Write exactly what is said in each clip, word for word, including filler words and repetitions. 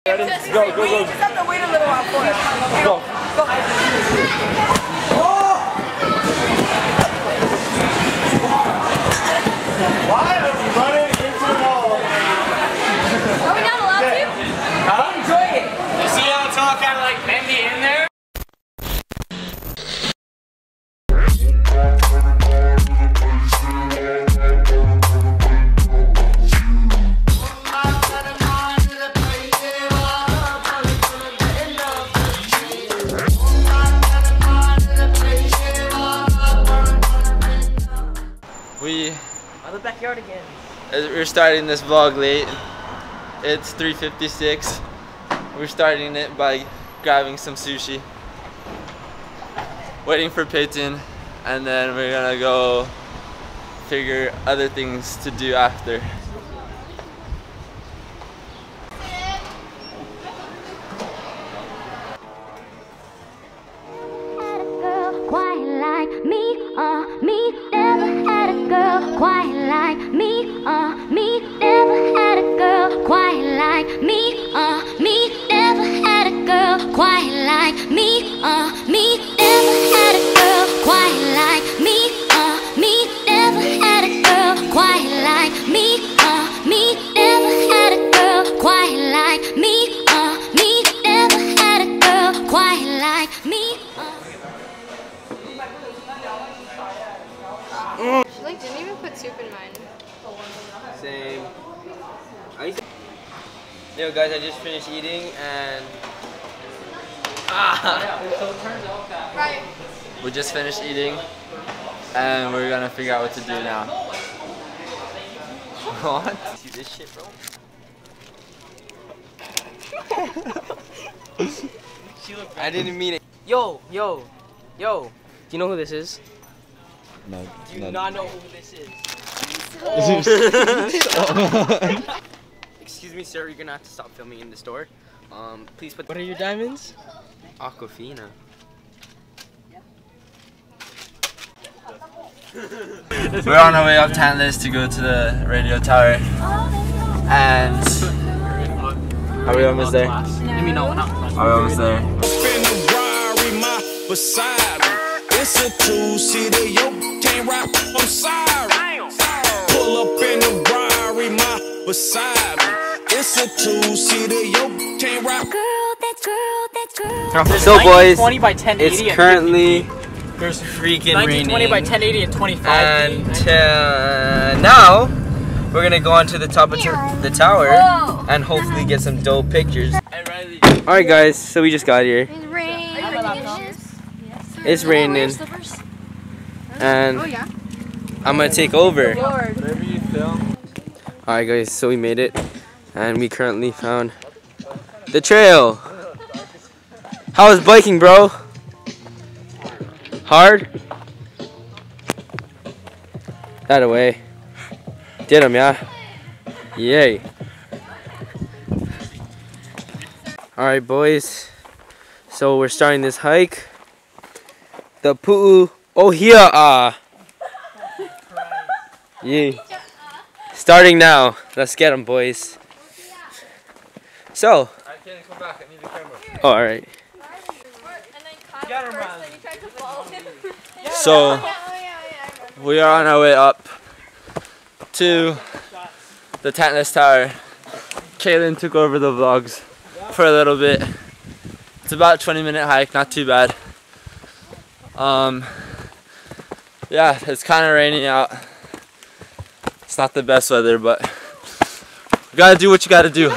Ready? Go, go, go. We just have to wait a little while for it. Go. Go. Why are you running into the wall? Are we not allowed to? Huh? Enjoy it. You see how it's all kind of like bendy in there? We On the backyard again. we're starting this vlog late. It's three fifty-six. We're starting it by grabbing some sushi, waiting for Peyton, and then we're gonna go figure other things to do after. Quite like me, uh, me, never had a girl quite like me, uh, me, never had a girl quite like me, uh, me, never had a girl quite like me, uh, me, never had a girl quite like me, uh, me, never had a girl quite like me, uh, me, never had a girl quite like me, uh, me, never had a girl quite like me, uh. She like didn't even put soup in mine. Same. Yo guys, I just finished eating and ah. Right. We just finished eating and we're gonna figure out what to do now. What? See this shit, bro? I didn't mean it. Yo, yo, yo. Do you know who this is? No. Do you not know who this is? Excuse me, sir. You're gonna have to stop filming in the store. Um, please put. What are your diamonds? Aquafina. We're on our way up Tantalus to go to the radio tower. And are we almost there? Let me know. Are we almost there? It's a two-seater, yo, can't rap, I'm sorry. Pull up in the Rari, my beside me. It's a two-seater, yo, can't rap. Girl, that girl, that girl. So boys, twenty by ten eighty. it's currently There's freaking nineteen twenty by raining. ten eighty and twenty-five. And uh, now we're gonna go onto the top of the tower and hopefully get some dope pictures. Alright guys, so we just got here. It's rain. It's raining. And Oh yeah. I'm gonna take over. Lord. Alright guys, so we made it and we currently found the trail. How was biking, bro? Hard? That away. Did him, yeah? Yay. Alright boys, so we're starting this hike. The Pu'u Ohia'a. Yeah. Starting now. Let's get them, boys. So. I can't come back. I need the camera. Oh, alright. So, we are on our way up to the Tantalus Tower. Kaylin took over the vlogs for a little bit. It's about a twenty minute hike, not too bad. Um, yeah, it's kind of raining out. It's not the best weather, but you gotta do what you gotta do.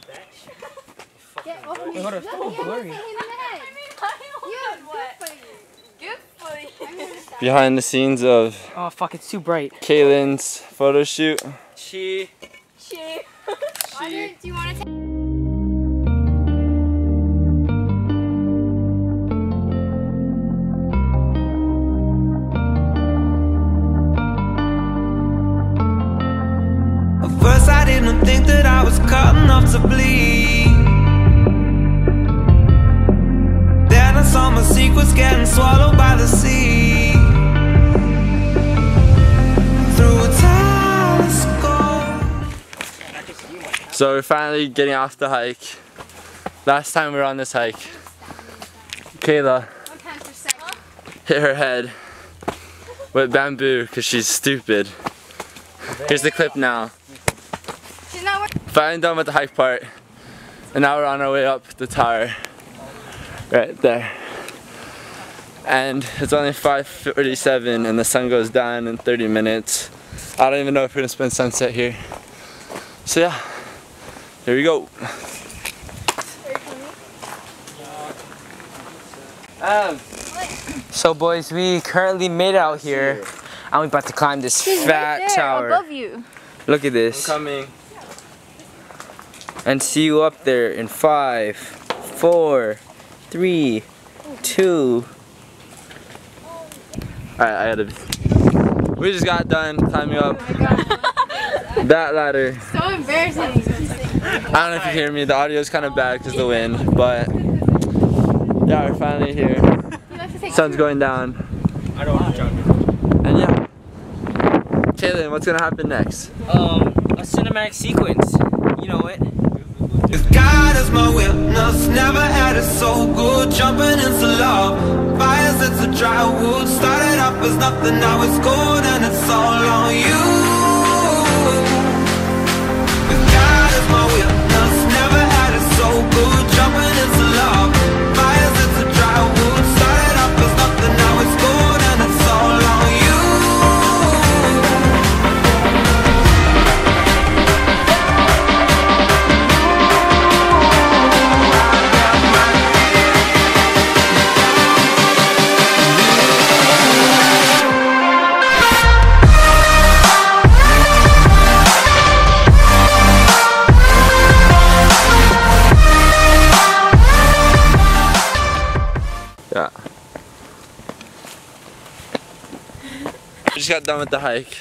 Behind the scenes of Oh fuck! It's too bright. Kaylin's photo shoot. She. She. She. Do you want to take? First I didn't think that I was cut enough to bleed. Then I saw my secrets getting swallowed by the sea. Through a telescope. So we're finally getting off the hike. last time we were on this hike, Kayla hit her head with bamboo because she's stupid. Here's the clip now. She's not working. Finally done with the hike part, and now we're on our way up the tower. Right there. And it's only five forty-seven and the sun goes down in thirty minutes. I don't even know if we're gonna spend sunset here. So yeah, here we go. Um, so boys, we currently made it out here and we're about to climb this She's fat right there, tower. above you. Look at this. I'm coming. And see you up there in five, four, three, two. Alright, I gotta. We just got done climbing up that ladder. So embarrassing. I don't know if you hear me, the audio is kind of bad because of the wind, but yeah, we're finally here. Sun's going down. I don't want to jump. And yeah. Kaylin, what's gonna happen next? Um, a cinematic sequence. You know it. If God is my witness, never had it so good. Jumping into love, fires into dry wood. Started off as nothing, now it's gold, and it's all on you. If God is my witness, never had it so good. Jumping into love, fires into dry wood. Started off as nothing, now it's gold, and it's all on you. Yeah. We just got done with the hike.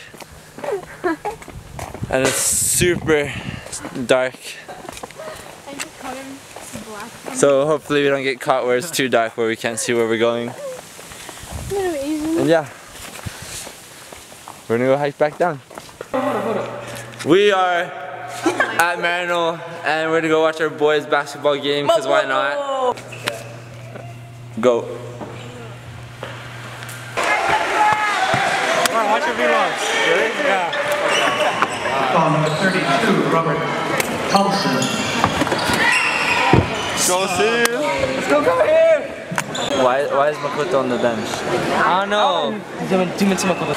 And it's super dark. So hopefully we don't get caught where it's too dark where we can't see where we're going. And yeah. We're gonna go hike back down. We are at Marino and we're gonna go watch our boys basketball game because why not? Go. Watch your vlogs. Really? Yeah. Ball number thirty-two, Robert Thompson. Go see. Let's go, come here. Why, why is Makoto on the bench? I don't know. Two minutes Makoto.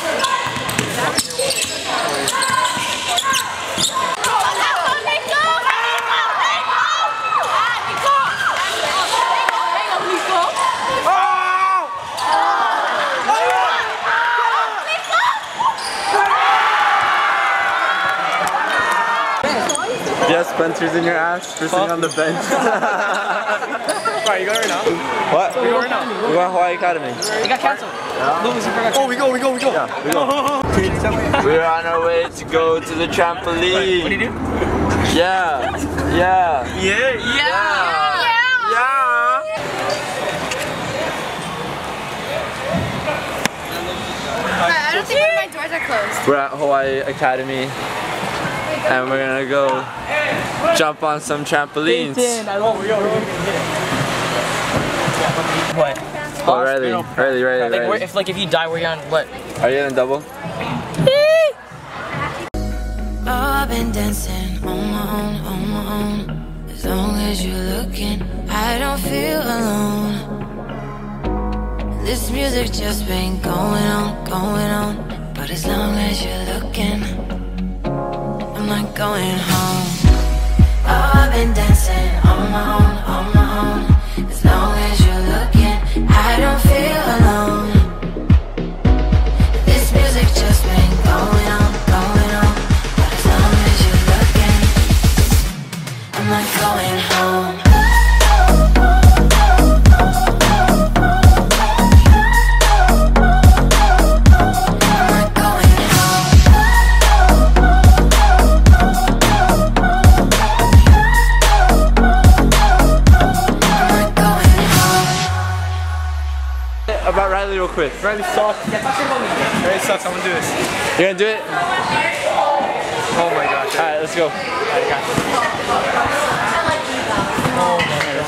Yes, Spencer's in your ass for sitting on the bench. Right, you going right now? What? We going right now? We're going to Hawaii Academy. It got canceled. Oh, we go, we go, we go. Yeah, we go. We're on our way to go to the trampoline. What do you do? Yeah. Yeah. Yeah. Yeah. Yeah. Yeah. I don't think one of my doors are closed. We're at Hawaii Academy and we're gonna go jump on some trampolines. What? Oh, Riley, Riley, Riley, Like, where, Riley. if like if you die, where you on what? Are you in a double? I've been dancing on my own, on my own. As long as you're looking, I don't feel alone. This music just been going on, going on. But as long as you're looking, I'm not going home. Oh, I've been dancing on my own, on my own. As long as you're looking, I don't feel alone. This music just been going on, going on. But as long as you're looking, I'm not going home. About Riley real quick. Riley sucks. Riley sucks, I'm gonna do this. You gonna do it? Oh my gosh. Alright, let's go. Oh my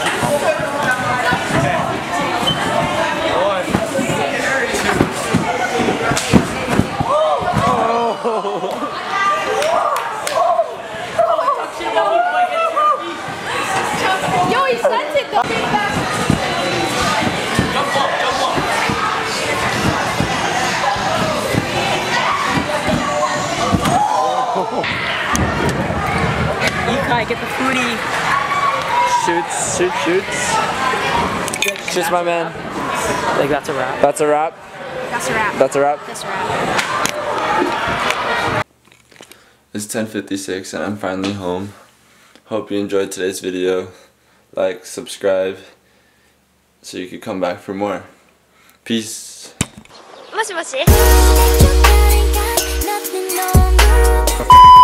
inside, get the foodie. Shoots, shoot, shoots. Shoots, my man. Like that's a wrap. That's a wrap. That's a wrap. That's a wrap. That's a wrap. It's ten fifty-six and I'm finally home. Hope you enjoyed today's video. Like, subscribe, so you can come back for more. Peace. もしもし